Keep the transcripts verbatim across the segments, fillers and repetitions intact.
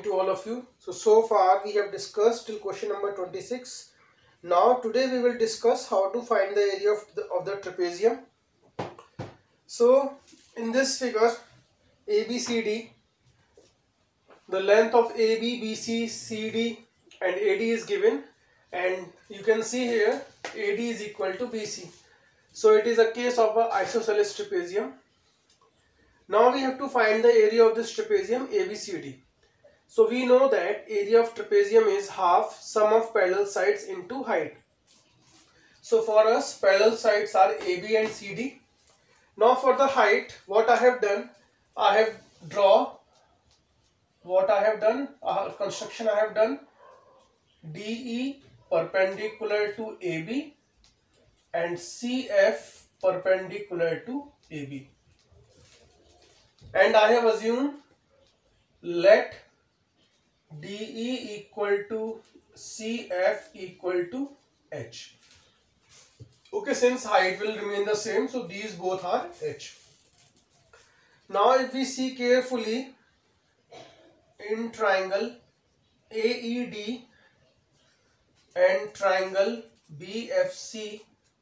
morning to all of you. So, so far we have discussed till question number twenty-six. Now today we will discuss how to find the area of the, of the trapezium. So, in this figure A B C D, the length of A B, B C, C D and A D is given, and you can see here A D is equal to B C. So, it is a case of a isosceles trapezium. Now we have to find the area of this trapezium A B C D. So we know that area of trapezium is half sum of parallel sides into height. So for us parallel sides are A B and C D. Now for the height, what I have done, I have draw what I have done, uh, construction I have done, D E perpendicular to A B and C F perpendicular to A B. And I have assumed let D E equal to C F equal to H. Okay, since height will remain the same, so these both are H. Now if we see carefully in triangle A E D and triangle B F C,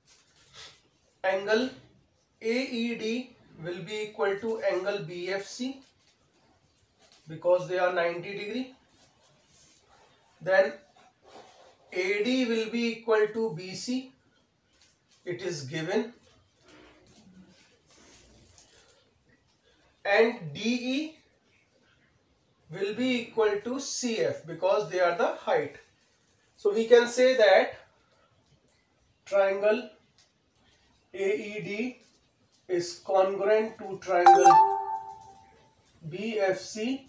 angle A E D will be equal to angle B F C because they are ninety degree. Then A D will be equal to B C, it is given, and D E will be equal to C F because they are the height. So we can say that triangle A E D is congruent to triangle B F C.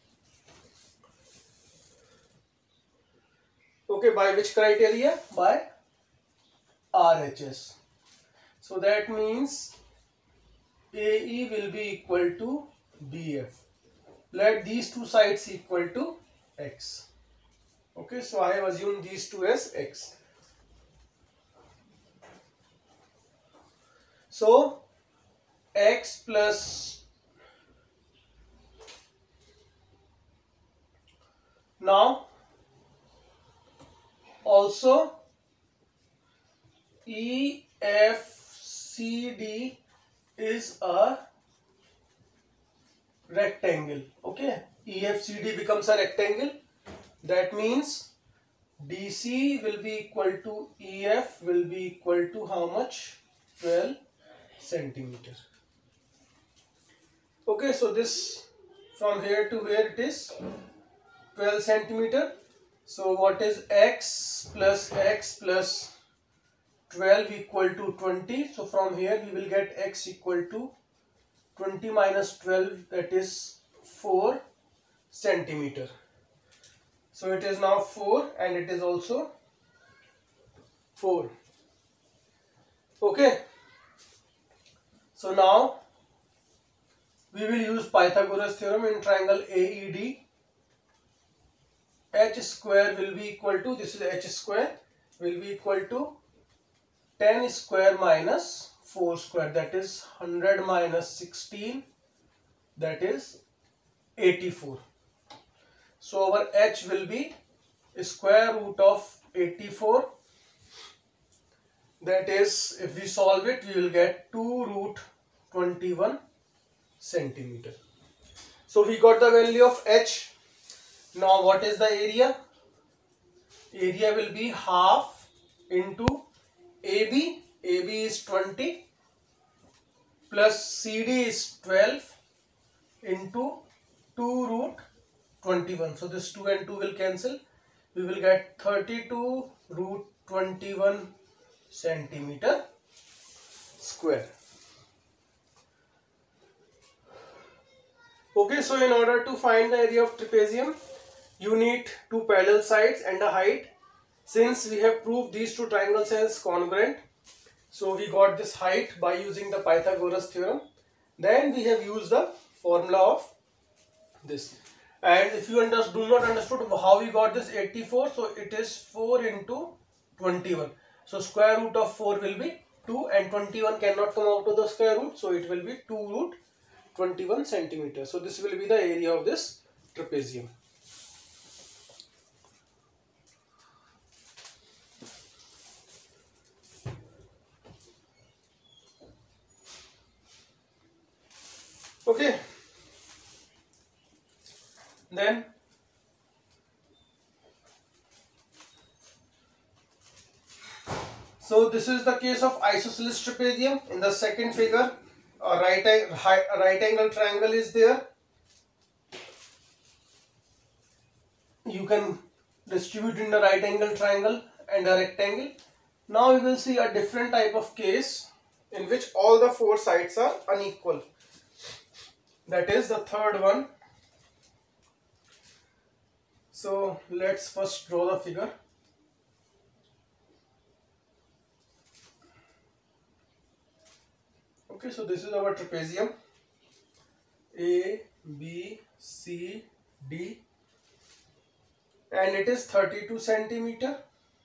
Okay, by which criteria? By R H S. So that means A E will be equal to B F. Let these two sides equal to X. Okay, so I have assumed these two as X. So X plus, now also E F C D is a rectangle. Okay, E F C D becomes a rectangle. That means D C will be equal to E F will be equal to how much? twelve centimeter. Okay, so this from here to here it is twelve centimeter. So what is X plus X plus twelve equal to twenty? So from here we will get X equal to twenty minus twelve, that is four centimeter. So it is now four and it is also four. Okay. So now we will use Pythagoras theorem in triangle A E D. H square will be equal to, this is H square, will be equal to ten square minus four square, that is one hundred minus sixteen, that is eighty-four. So our H will be square root of eighty-four, that is, if we solve it we will get two root twenty-one centimeter. So we got the value of H. Now what is the area? Area will be half into A B, A B is twenty plus C D is twelve into two root twenty-one. So this two and two will cancel. We will get thirty-two root twenty-one centimeter square. Okay, so in order to find the area of trapezium, you need two parallel sides and a height. Since we have proved these two triangles as congruent, so we got this height by using the Pythagoras theorem. Then we have used the formula of this. And if you under, do not understood how we got this eighty-four, so it is four into twenty-one. So square root of four will be two and twenty-one cannot come out of the square root, so it will be two root twenty-one centimeter. So this will be the area of this trapezium. Okay, then so this is the case of isosceles trapezium. In the second figure, a right, a right angle triangle is there. You can distribute in a right angle triangle and a rectangle. Now we will see a different type of case in which all the four sides are unequal. That is the third one. So let's first draw the figure. Okay, so this is our trapezium. A, B, C, D, and it is thirty-two centimeter.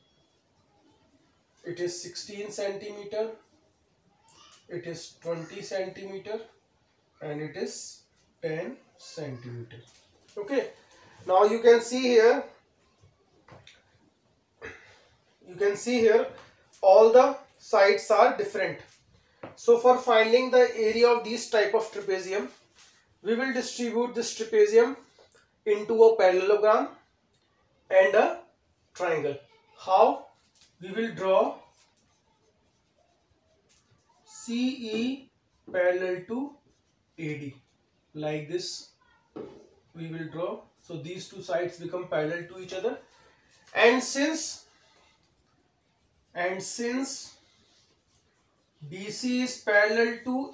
It is sixteen centimeter. It is twenty centimeter, and it is ten centimeter. Okay, now you can see here. You can see here all the sides are different. So for finding the area of these type of trapezium, we will distribute this trapezium into a parallelogram and a triangle. How? We will draw C E parallel to A D like this. We will draw. So these two sides become parallel to each other, and since and since B C is parallel to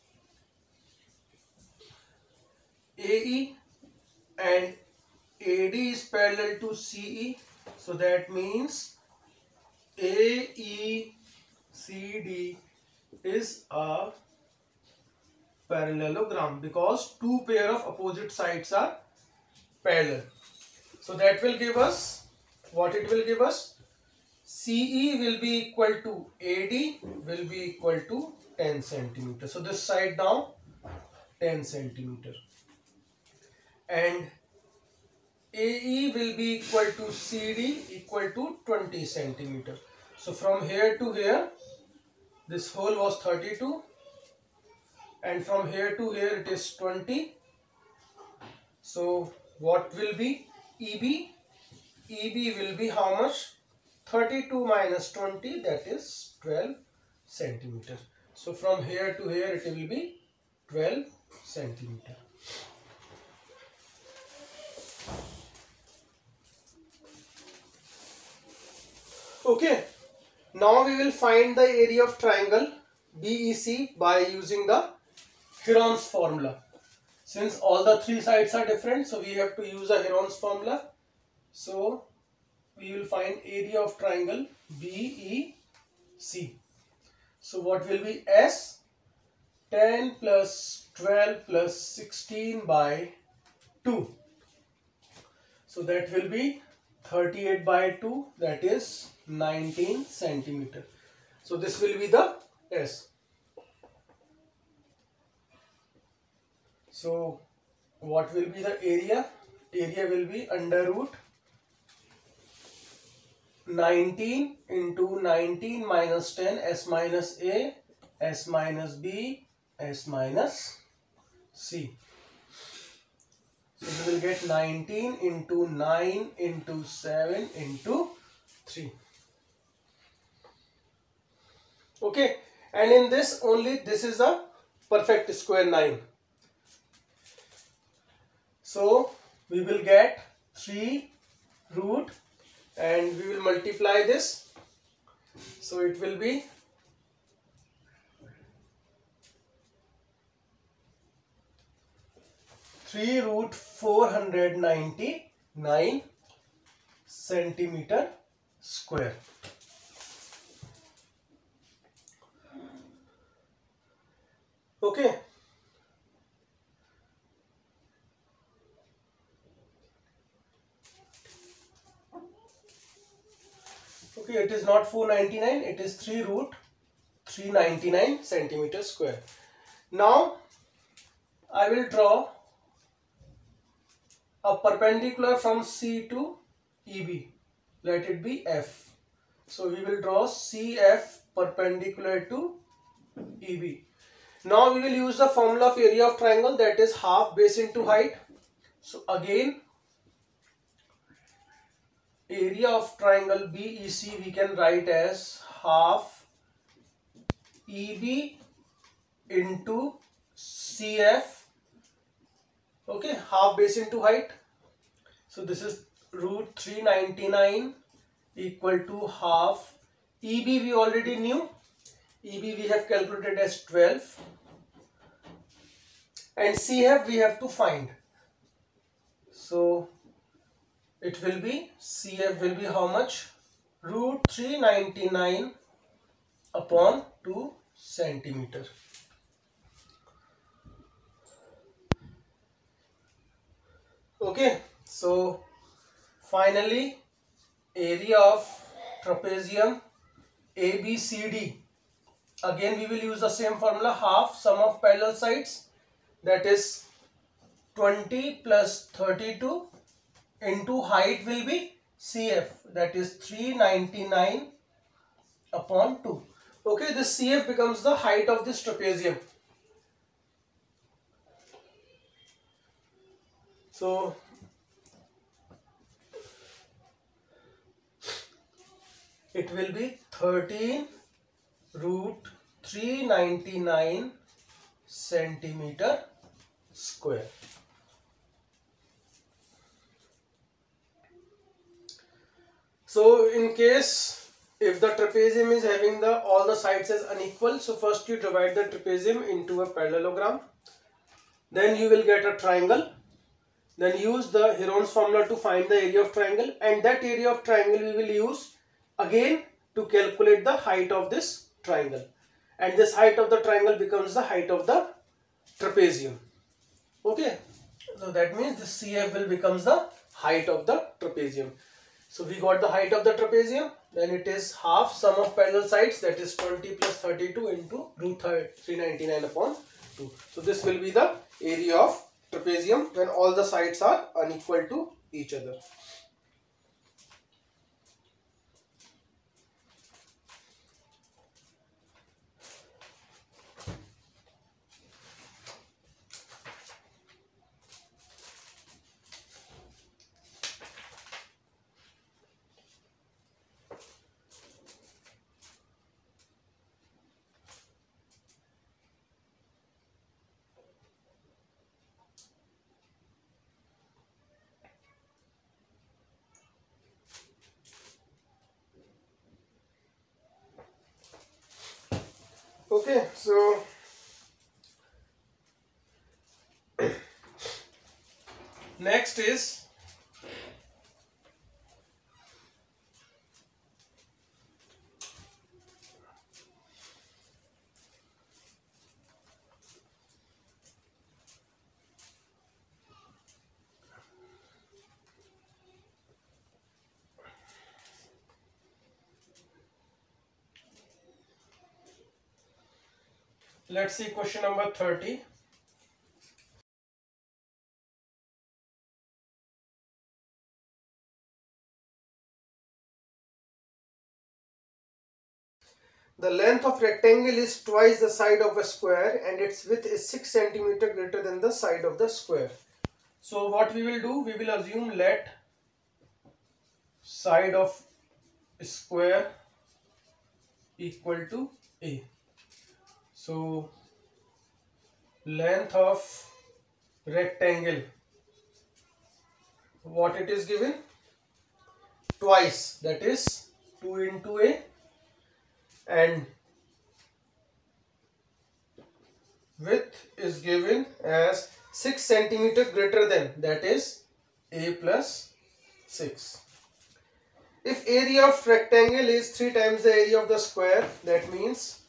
A E and A D is parallel to C E, so that means A E C D is a parallelogram because two pair of opposite sides are parallel. So that will give us, what it will give us? C E will be equal to A D will be equal to ten centimeter. So this side now ten centimeter, and A E will be equal to C D equal to twenty centimeter. So from here to here, this hole was thirty-two, and from here to here it is twenty. So what will be E B? E B will be how much? thirty-two minus twenty, that is twelve centimeter. So from here to here it will be twelve centimeter. Okay, now we will find the area of triangle B E C by using the Heron's formula. Since all the three sides are different, so we have to use a Heron's formula. So we will find area of triangle B E C. So what will be S? ten plus twelve plus sixteen by two. So that will be thirty-eight by two, that is nineteen centimeter. So this will be the S. So what will be the area? Area will be under root nineteen into nineteen minus ten, S minus A, S minus B, S minus C. So we will get nineteen into nine into seven into three. Okay, and in this only this is a perfect square nine. So we will get three root and we will multiply this. So it will be three root four hundred ninety-nine centimeter square. Okay. Okay, it is not four ninety-nine, it is three root three ninety-nine centimeter square. Now I will draw a perpendicular from C to E B. Let it be F. So we will draw C F perpendicular to E B. Now we will use the formula of area of triangle, that is half base into height. So again, area of triangle B E C we can write as half E B into C F. Okay, half base into height. So this is root three ninety-nine equal to half. E B we already knew. E B we have calculated as twelve. And C F we have to find. So it will be, C F will be how much? Root three ninety-nine upon two centimeter. Okay, so finally area of trapezium A B C D. Again we will use the same formula, half sum of parallel sides, that is twenty plus thirty-two into height will be C F, that is three ninety-nine upon two. Okay, this C F becomes the height of this trapezium. So it will be thirteen root three ninety-nine centimeter square. So in case if the trapezium is having the all the sides as unequal, so first you divide the trapezium into a parallelogram, then you will get a triangle. Then use the Heron's formula to find the area of triangle, and that area of triangle we will use again to calculate the height of this triangle, and this height of the triangle becomes the height of the trapezium. Okay, so that means the C F will becomes the height of the trapezium. So we got the height of the trapezium, then it is half sum of parallel sides, that is twenty plus thirty-two into root three ninety-nine upon two. So this will be the area of trapezium when all the sides are unequal to each other. Okay, so next is let's see question number thirty. The length of rectangle is twice the side of a square and its width is six centimeters greater than the side of the square. So what we will do, we will assume let side of square equal to A. So length of rectangle, what it is given? Twice, that is two into A, and width is given as six centimeters greater than, that is A plus six. If area of rectangle is three times the area of the square, that means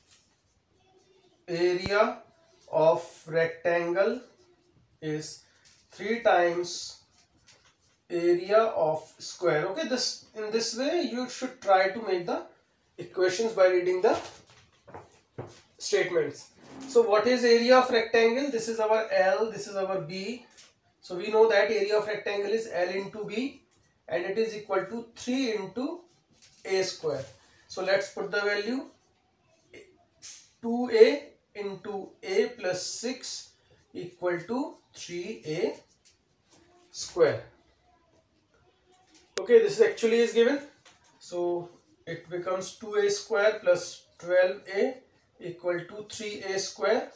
area of rectangle is three times area of square. Okay, this in this way you should try to make the equations by reading the statements. So what is area of rectangle? This is our L, this is our B. So we know that area of rectangle is L into B and it is equal to three into A square. So let's put the value two A into a plus six equal to three a square. Okay, this actually is given. So it becomes two a square plus twelve a equal to three a square.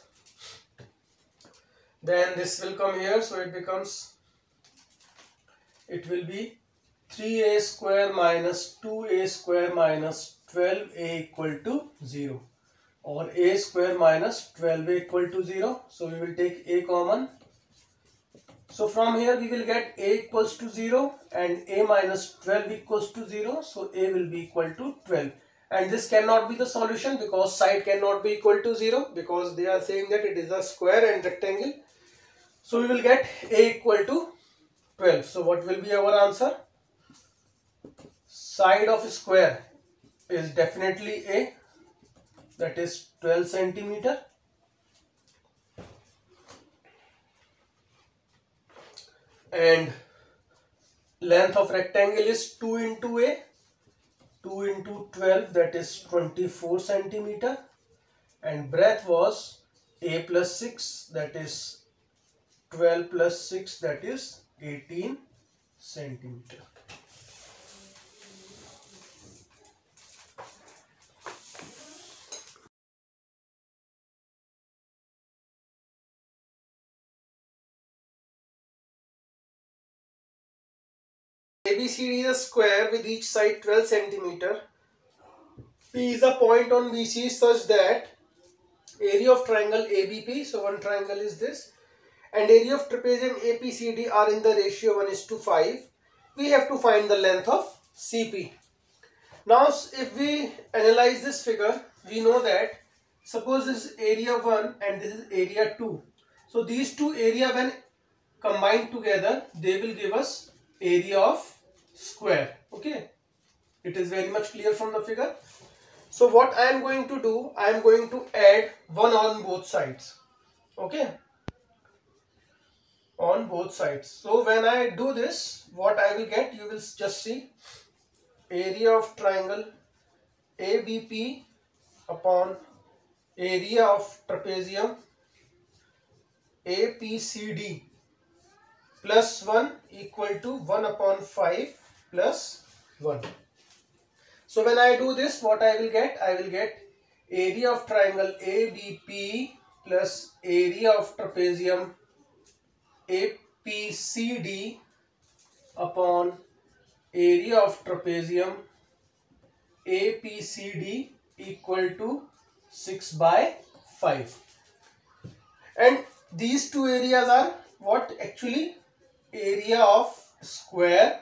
Then this will come here, so it becomes, it will be three a square minus two a square minus twelve a equal to zero, or a square minus twelve a equal to zero. So we will take a common. So from here we will get a equals to zero and a minus twelve equals to zero. So a will be equal to twelve. And this cannot be the solution because side cannot be equal to zero, because they are saying that it is a square and rectangle. So we will get a equal to twelve. So what will be our answer? Side of a square is definitely a, that is twelve centimeter. And length of rectangle is two into a, two into twelve, that is twenty-four centimeter. And breadth was a plus six, that is twelve plus six, that is eighteen centimeter. A B C D is a square with each side twelve centimeter. P is a point on B C such that area of triangle A B P, so one triangle is this, and area of trapezium A P C D are in the ratio one is to five. We have to find the length of C P. Now if we analyze this figure, we know that suppose this is area one and this is area two. So these two area when combined together, they will give us area of square. Okay, it is very much clear from the figure. So what I am going to do, I am going to add one on both sides. Okay, on both sides. So when I do this, what I will get, you will just see area of triangle A B P upon area of trapezium A P C D plus one equal to one upon five plus one. So when I do this, what I will get? I will get area of triangle A B P plus area of trapezium A P C D upon area of trapezium A P C D equal to six by five. And these two areas are what? Actually area of square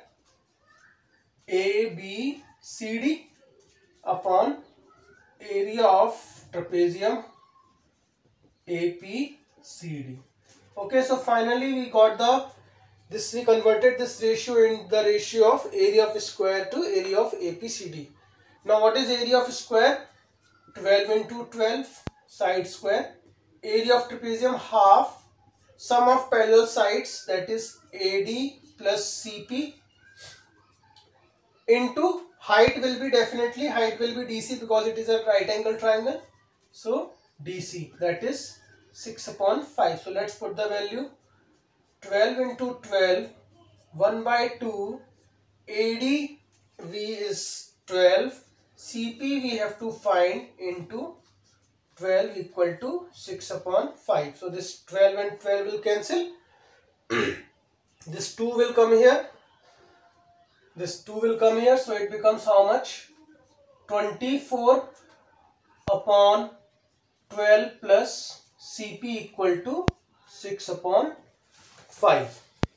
A B C D upon area of trapezium A P C D. Okay, so finally we got the, this we converted this ratio in the ratio of area of square to area of A P C D. Now what is area of square? twelve into twelve side square. Area of trapezium half sum of parallel sides, that is A D plus C P, into height will be definitely, height will be D C because it is a right angle triangle. So D C, that is six upon five. So let's put the value. twelve into twelve, one by two, A D V is twelve, C P we have to find into twelve equal to six upon five. So this twelve and twelve will cancel. This two will come here. This two will come here. So it becomes how much? twenty-four upon twelve plus C P equal to six upon five.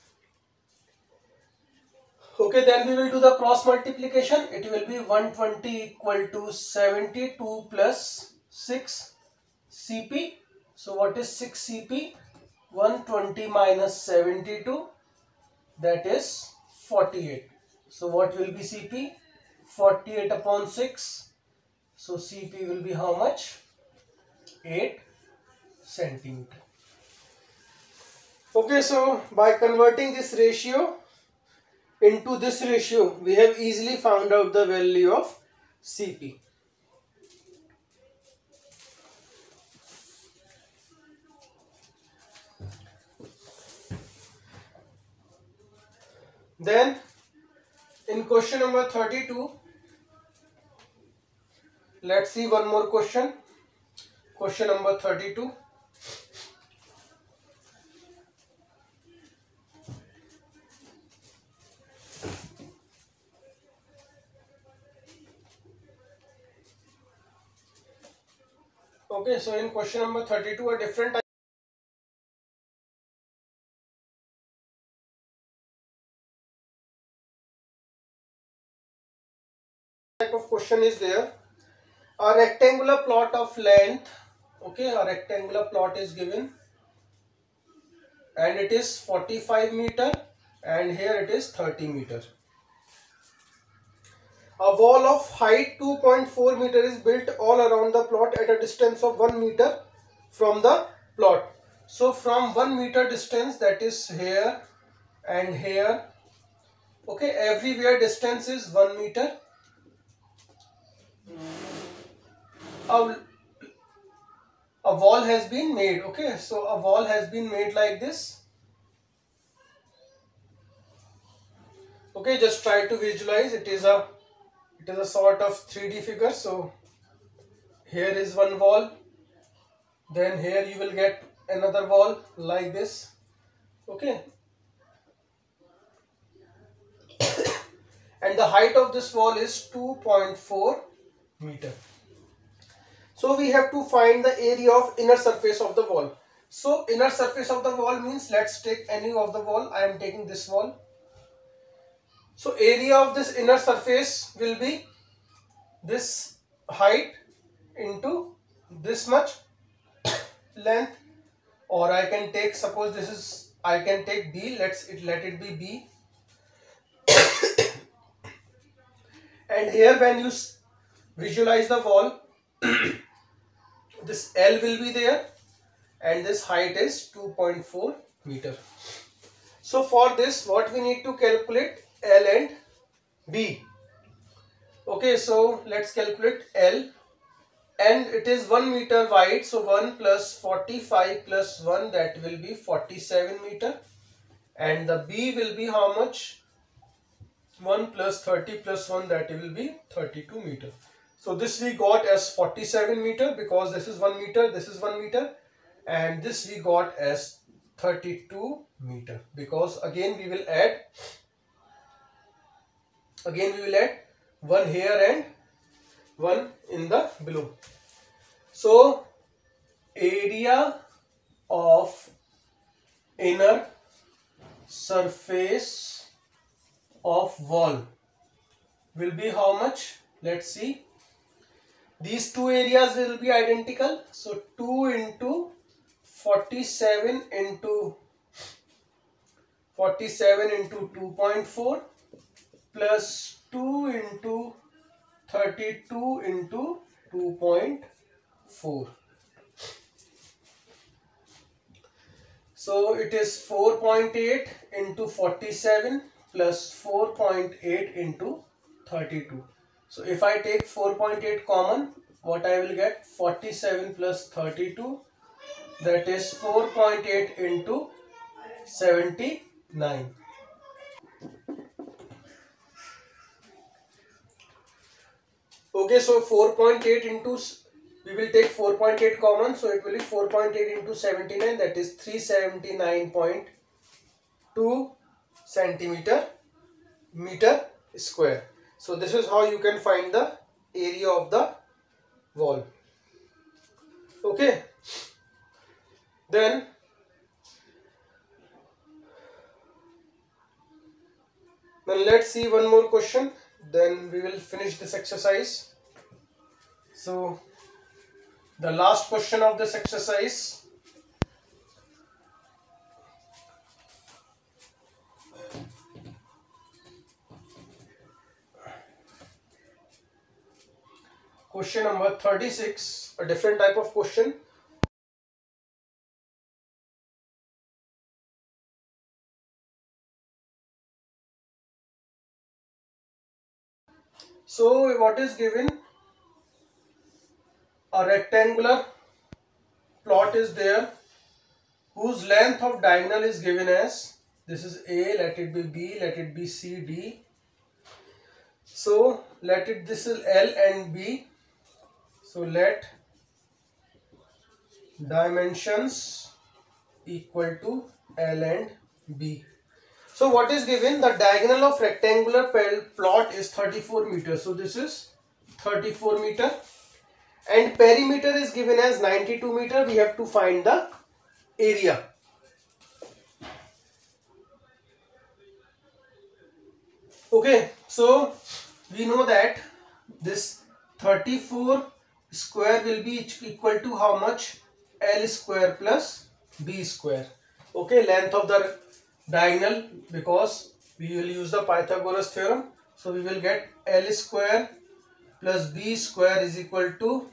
Okay, then we will do the cross multiplication. It will be one hundred twenty equal to seventy-two plus six C P. So what is six C P? one hundred twenty minus seventy-two, that is forty-eight. So what will be C P? forty-eight upon six. So C P will be how much? eight centimeter. Okay, so by converting this ratio into this ratio, we have easily found out the value of C P. Then in question number thirty-two, let's see one more question. Question number thirty-two. Okay, so in question number thirty-two, a different type of question is there. A rectangular plot of length, okay, a rectangular plot is given and it is forty-five meter and here it is thirty meter. A wall of height two point four meter is built all around the plot at a distance of one meter from the plot. So from one meter distance, that is here and here, okay, everywhere distance is one meter. A, a wall has been made, okay, so a wall has been made like this. Okay, just try to visualize. It is a it is a sort of three D figure. So here is one wall, then here you will get another wall like this, okay, and the height of this wall is two point four meter. So we have to find the area of inner surface of the wall. So inner surface of the wall means, let's take any of the wall. I am taking this wall. So area of this inner surface will be this height into this much length, or I can take, suppose this is, I can take B, let's it let it be B. And here when you visualize the wall, this L will be there and this height is two point four meter. So for this, what we need to calculate L and B. Okay, so let's calculate L, and it is one meter wide, so one plus forty-five plus one, that will be forty-seven meter, and the B will be how much? one plus thirty plus one, that will be thirty-two meter. So this we got as forty-seven meter because this is one meter, this is one meter, and this we got as thirty-two meter because again we will add again we will add one here and one in the below. So area of inner surface of wall will be how much? Let's see. These two areas will be identical. So two into forty-seven into forty-seven into two point four plus two into thirty-two into two point four. So it is four point eight into forty-seven plus four point eight into thirty-two. So if I take four point eight common, what I will get? forty-seven plus thirty-two, that is four point eight into seventy-nine. Okay, so four point eight into, we will take four point eight common, so it will be four point eight into seventy-nine, that is three hundred seventy-nine point two centimeter meter square. So this is how you can find the area of the wall. Okay, then then let's see one more question, then we will finish this exercise. So the last question of this exercise, question number thirty-six, a different type of question. So what is given? A rectangular plot is there whose length of diagonal is given as this is A, let it be B, let it be C, D. So let it, this is L and B. So let dimensions equal to L and B. So what is given? The diagonal of rectangular plot is thirty-four meters. So this is thirty-four meter and perimeter is given as ninety-two meter. We have to find the area. Okay, so we know that this thirty-four square will be equal to how much? L square plus B square. Okay, length of the diagonal, because we will use the Pythagoras theorem. So we will get L square plus B square is equal to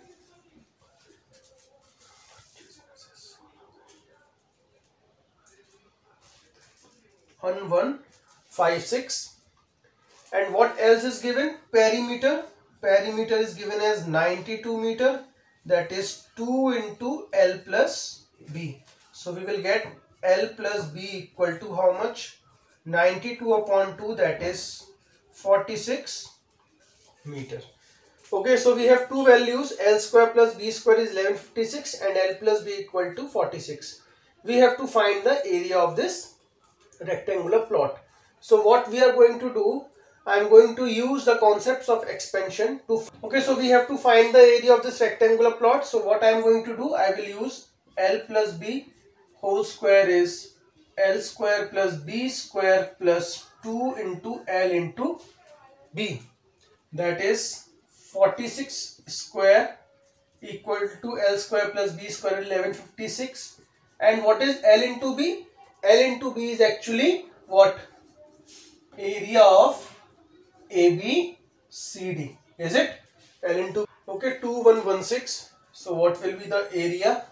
one one five six. And what else is given? Perimeter. Perimeter is given as ninety-two meter. That is two into L plus B. So we will get L plus B equal to how much? ninety-two upon two, that is forty-six meter. Okay, so we have two values. L square plus B square is eleven fifty-six and L plus B equal to forty-six. We have to find the area of this rectangular plot. So what we are going to do, I am going to use the concepts of expansion to, okay, so we have to find the area of this rectangular plot. So what I am going to do, I will use L plus B whole square is L square plus B square plus two into L into B. That is forty-six square equal to L square plus B square eleven fifty-six. And what is L into B? L into B is actually what? Area of A B C D. Is it? L into, okay, two one one six. So what will be the area?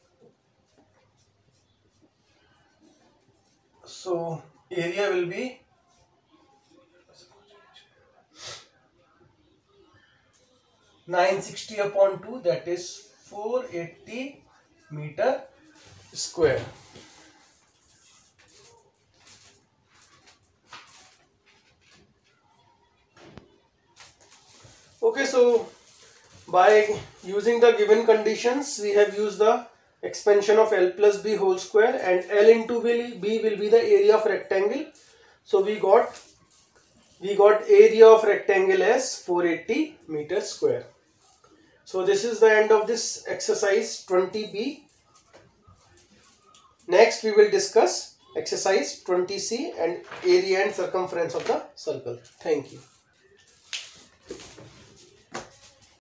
So area will be nine sixty upon two, that is four eighty meter square. Okay, so by using the given conditions, we have used the expansion of L plus B whole square, and L into B will be the area of rectangle. So we got we got area of rectangle as four eighty meter square. So this is the end of this exercise twenty B. Next we will discuss exercise twenty C and area and circumference of the circle. Thank you.